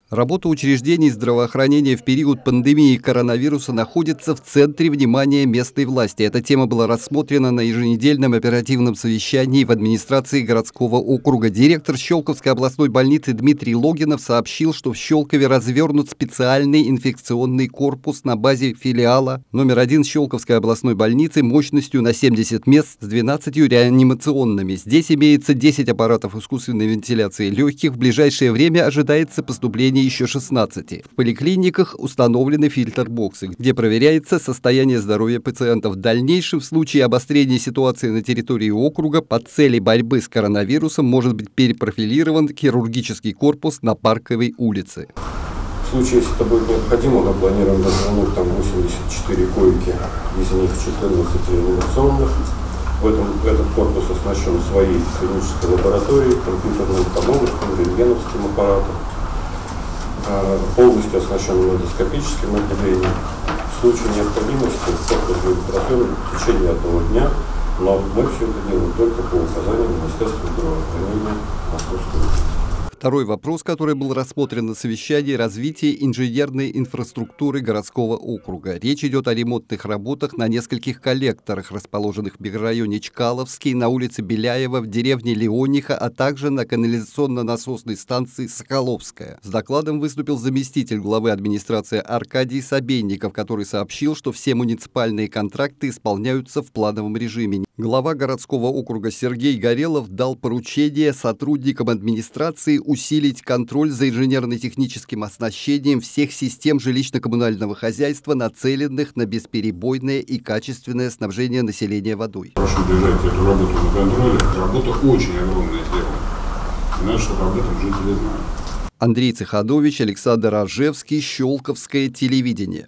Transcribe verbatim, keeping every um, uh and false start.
Работа учреждений здравоохранения в период пандемии коронавируса находится в центре внимания местной власти. Эта тема была рассмотрена на еженедельном оперативном совещании в администрации городского округа. Директор Щелковской областной больницы Дмитрий Логинов сообщил, что в Щелкове развернут специальный инфекционный корпус на базе филиала номер один Щелковской областной больницы мощностью на семьдесят мест с двенадцатью реанимационными. Здесь имеется десять аппаратов искусственной вентиляции легких. В ближайшее время ожидается поступление еще шестнадцати. В поликлиниках установлены фильтр-боксы, где проверяется состояние здоровья пациентов. В дальнейшем, в случае обострения ситуации на территории округа, по цели борьбы с коронавирусом может быть перепрофилирован хирургический корпус на Парковой улице. В случае, если это будет необходимо, мы планируем развернуть там восемьдесят четыре койки, из них четырнадцать реанимационных. В этом, этот корпус оснащен своей клинической лабораторией, компьютерным томографом, рентгеновским аппаратом, полностью оснащен эндоскопическим отделением. В случае необходимости корпус будет развернут в течение одного дня, но мы все это делаем только по указанию Министерства здравоохранения Московской области. Второй вопрос, который был рассмотрен на совещании – развитие инженерной инфраструктуры городского округа. Речь идет о ремонтных работах на нескольких коллекторах, расположенных в микрорайоне Чкаловский, на улице Беляева, в деревне Леониха, а также на канализационно-насосной станции Соколовская. С докладом выступил заместитель главы администрации Аркадий Собенников, который сообщил, что все муниципальные контракты исполняются в плановом режиме. Глава городского округа Сергей Горелов дал поручение сотрудникам администрации усилить контроль за инженерно-техническим оснащением всех систем жилищно-коммунального хозяйства, нацеленных на бесперебойное и качественное снабжение населения водой. Прошу держать эту работу на контроле. Работа очень огромное дело. Надо, чтобы об этом жители знали. Андрей Цеханович, Александр Рожевский, Щелковское телевидение.